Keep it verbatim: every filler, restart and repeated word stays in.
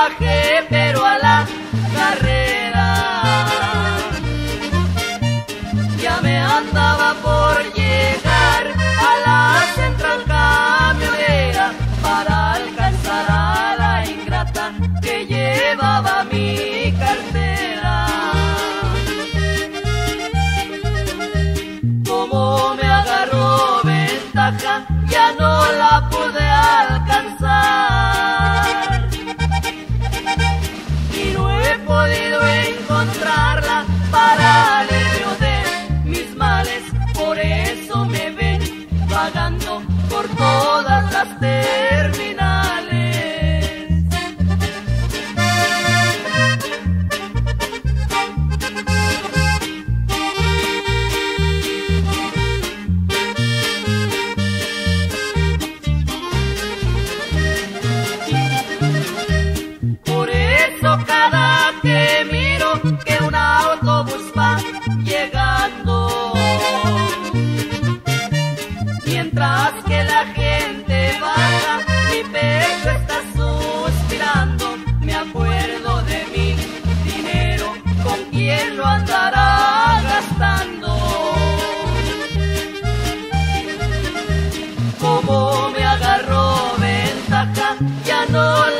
bajé, pero a la carrera. Ya me andaba por llegar a la central camionera para alcanzar a la ingrata que llevaba mi cartera. Como me agarró ventaja, ya no la pude alcanzar y no he podido encontrarla para alivio de mis males. Por eso me ven vagando por todas las terminales. Cada que miro que un autobús va llegando, mientras que la gente baja, mi pecho está suspirando. Me acuerdo de mi dinero, con quién lo andará gastando. Como me agarró ventaja, ya no